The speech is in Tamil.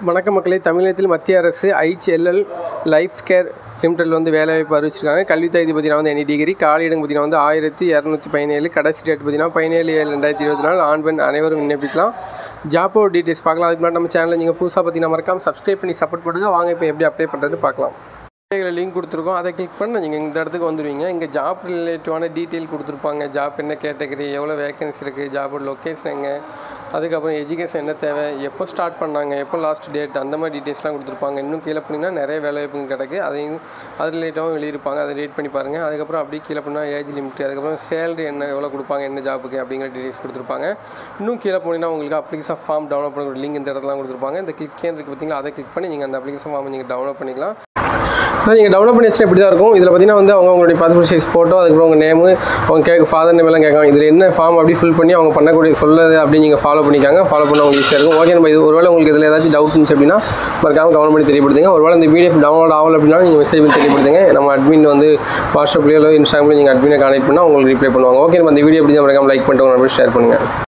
வணக்கம் மக்களே, தமிழகத்தில் மத்திய அரசு IHLL லைஃப் கேர் லிமிடெடில் வந்து வேலைவாய்ப்பு அறிவிச்சிருக்காங்க. கல்வி தகுதி பார்த்தீங்கன்னா வந்து எனி டிகிரி, காலியிடம் பார்த்தீங்கன்னா வந்து 1217, கடைசி டேட் பார்த்தீங்கன்னா 17/7/2024. ஆண் பெண் அனைவரும் விண்ணப்பிக்கலாம். ஜாப்போ டீட்டெயில்ஸ் பார்க்கலாம். அதுக்கு முன்னாடி நம்ம சேனலில் நீங்கள் புதுசாக பார்த்தீங்கன்னா மறக்காம சப்ஸ்கிரைப் பண்ணி சப்போர்ட் பண்ணுங்கள். வாங்க இப்போ எப்படி அப்ளை பண்ணுறது பார்க்கலாம். லிங்க் கொடுத்துருக்கோம், அதை கிளிக் பண்ணி நீங்கள் இந்த இடத்துக்கு வந்துடுவீங்க. இங்கே ஜாப் ரிலேட்டிவான டீட்டெயில் கொடுத்துருப்பாங்க. ஜாப் என்ன கேட்டகரி, எவ்வளோ வேகன்சி இருக்குது, ஜாபோட லொக்கேஷன் எங்கே, அதுக்கப்புறம் எஜுகேஷன் என்ன தேவை, எப்போ ஸ்டார்ட் பண்ணாங்க, எப்போ லாஸ்ட் டேட், அந்த மாதிரி டீட்டெயில்ஸ்லாம் கொடுத்துருப்பாங்க. இன்னும் கீழே போனீங்கன்னா நிறைய வேலைவாய்ப்புங்க கிடக்கு. அதையும் அது ரிலேட்டாகவும் எழுதியிருப்பாங்க. அதை ரேட் பண்ணி பாருங்கள். அதுக்கப்புறம் அப்படியே கீழே போனால் ஏஜ் லிமிட், அதுக்கப்புறம் சேலரி என்ன எவ்வளோ கொடுப்பாங்க, என்ன ஜாப்புக்கு அப்படிங்கிற டீட்டெயில்ஸ் கொடுத்துருப்பாங்க. இன்னும் கீழே போனீங்கன்னா உங்களுக்கு அப்ளிகேஷன் ஃபார்ம் டவுன்லோட் பண்ண லிங்க் இந்த இடத்துல கொடுத்துருப்பாங்க. இந்த கிளிக் இருக்குது பார்த்தீங்களா, அதை கிளிக் பண்ணி நீங்கள் அந்த அப்ளிகேஷன் ஃபார்ம் நீங்கள் டவுன்லோட் பண்ணிக்கலாம். நீங்கள் டவுன்லோட் பண்ணி வச்சுன்னா இப்படி தான் இருக்கும். இதில் பார்த்தீங்கன்னா வந்து உங்களுடைய பாஸ்போர்ட் சைஸ் ஃபோட்டோ, அதுக்கப்புறம் உங்கள் நேமு, அவங்க ஃபாதர் நேம் எல்லாம் கேட்காங்க. இதில் என்ன ஃபார்ம் அப்படி ஃபில் பண்ணி அவங்க பண்ணக்கூடிய சொல்லது அப்படி நீங்கள் ஃபாலோ பண்ணிக்காங்க. ஃபாலோ பண்ண உங்களுக்கு ஈஸியாக இருக்கும். ஓகே, நம்ம இது ஒருவேளை உங்களுக்கு இதில் ஏதாச்சும் டவுட் இருந்துச்சு அப்படின்னா மறக்காமல் கவனம் பண்ணி தெரியப்படுத்துங்க. ஒருவேளை இந்த PDF டவுன்லோட் ஆகலை அப்படின்னா நீங்கள் மெசேஜ் பண்ணி தெரியப்படுத்துங்க. நம்ம அட்மின் வந்து வாட்ஸ்அப்லேயோ இன்ஸ்டாகிராமில் நீங்கள் அட்மினை கான்டெக்ட் பண்ணால் உங்களுக்கு ரிப்ளை பண்ணுவாங்க. ஓகே, நம்ம இந்த வீடியோ எப்படி தான் மறக்காமல் லைக் பண்ணிட்டு உங்கள் ஷேர் பண்ணுங்கள்.